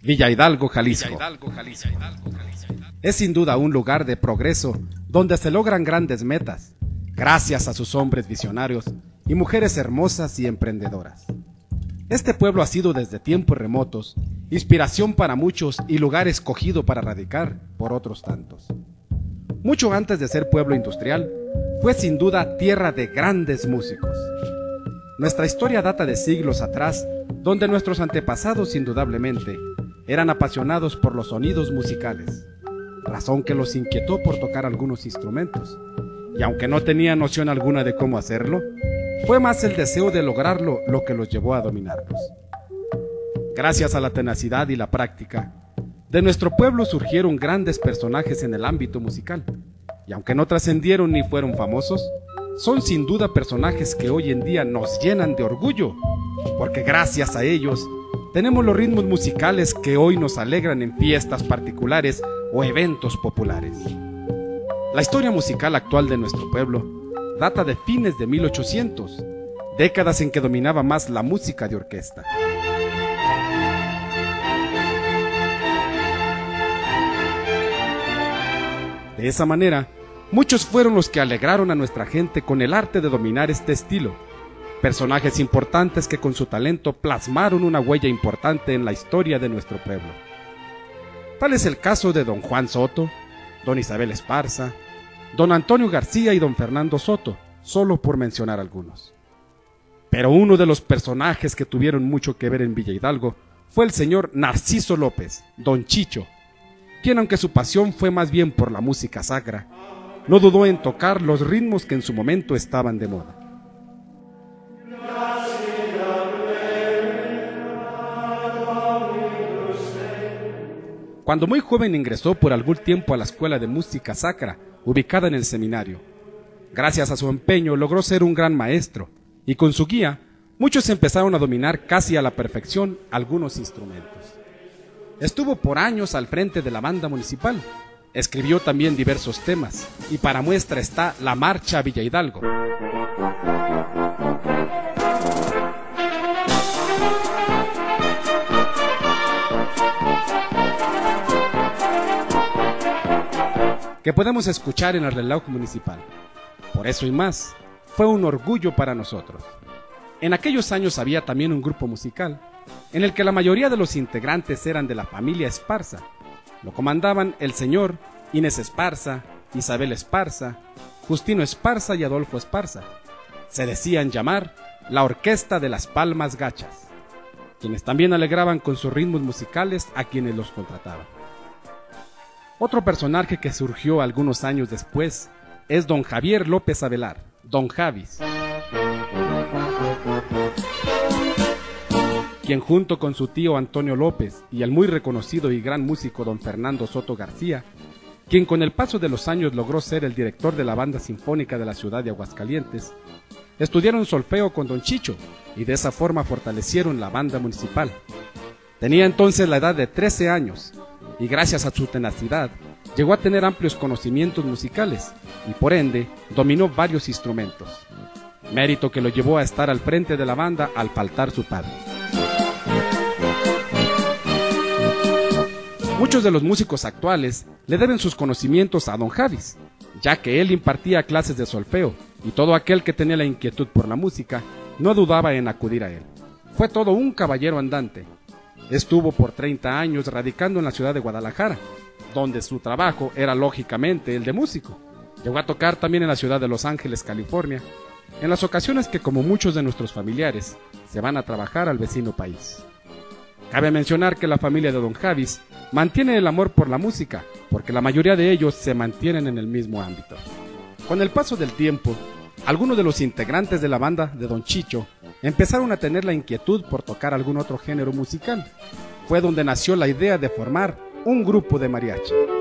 Villa Hidalgo, Jalisco. Es sin duda un lugar de progreso donde se logran grandes metas, gracias a sus hombres visionarios y mujeres hermosas y emprendedoras. Este pueblo ha sido desde tiempos remotos inspiración para muchos y lugar escogido para radicar por otros tantos. Mucho antes de ser pueblo industrial, fue sin duda tierra de grandes músicos. Nuestra historia data de siglos atrás, donde nuestros antepasados indudablemente eran apasionados por los sonidos musicales, razón que los inquietó por tocar algunos instrumentos, y aunque no tenían noción alguna de cómo hacerlo, fue más el deseo de lograrlo lo que los llevó a dominarlos. Gracias a la tenacidad y la práctica, de nuestro pueblo surgieron grandes personajes en el ámbito musical, y aunque no trascendieron ni fueron famosos, son sin duda personajes que hoy en día nos llenan de orgullo, porque gracias a ellos tenemos los ritmos musicales que hoy nos alegran en fiestas particulares o eventos populares. La historia musical actual de nuestro pueblo data de fines de 1800, décadas en que dominaba más la música de orquesta. De esa manera, muchos fueron los que alegraron a nuestra gente con el arte de dominar este estilo, personajes importantes que con su talento plasmaron una huella importante en la historia de nuestro pueblo. Tal es el caso de don Juan Soto, don Isabel Esparza, don Antonio García y don Fernando Soto, solo por mencionar algunos. Pero uno de los personajes que tuvieron mucho que ver en Villa Hidalgo fue el señor Narciso López, don Chicho, quien, aunque su pasión fue más bien por la música sacra, no dudó en tocar los ritmos que en su momento estaban de moda. Cuando muy joven ingresó por algún tiempo a la Escuela de Música Sacra, ubicada en el seminario. Gracias a su empeño logró ser un gran maestro, y con su guía, muchos empezaron a dominar casi a la perfección algunos instrumentos. Estuvo por años al frente de la banda municipal, escribió también diversos temas, y para muestra está la Marcha a Villa Hidalgo. Que podemos escuchar en el reloj municipal. Por eso y más, fue un orgullo para nosotros. En aquellos años había también un grupo musical, en el que la mayoría de los integrantes eran de la familia Esparza. Lo comandaban el señor Inés Esparza, Isabel Esparza, Justino Esparza y Adolfo Esparza. Se decían llamar la Orquesta de las Palmas Gachas, quienes también alegraban con sus ritmos musicales a quienes los contrataban. Otro personaje que surgió algunos años después es don Javier López Avelar, don Javis, quien junto con su tío Antonio López y el muy reconocido y gran músico don Fernando Soto García, quien con el paso de los años logró ser el director de la banda sinfónica de la ciudad de Aguascalientes, estudiaron solfeo con don Chicho y de esa forma fortalecieron la banda municipal. Tenía entonces la edad de 13 años y gracias a su tenacidad llegó a tener amplios conocimientos musicales y por ende dominó varios instrumentos, mérito que lo llevó a estar al frente de la banda al faltar su padre. Muchos de los músicos actuales le deben sus conocimientos a don Javis, ya que él impartía clases de solfeo y todo aquel que tenía la inquietud por la música no dudaba en acudir a él. Fue todo un caballero andante. Estuvo por 30 años radicando en la ciudad de Guadalajara, donde su trabajo era lógicamente el de músico. Llegó a tocar también en la ciudad de Los Ángeles, California, en las ocasiones que, como muchos de nuestros familiares, se van a trabajar al vecino país. Cabe mencionar que la familia de don Javis mantiene el amor por la música, porque la mayoría de ellos se mantienen en el mismo ámbito. Con el paso del tiempo, algunos de los integrantes de la banda de don Chicho empezaron a tener la inquietud por tocar algún otro género musical. Fue donde nació la idea de formar un grupo de mariachi.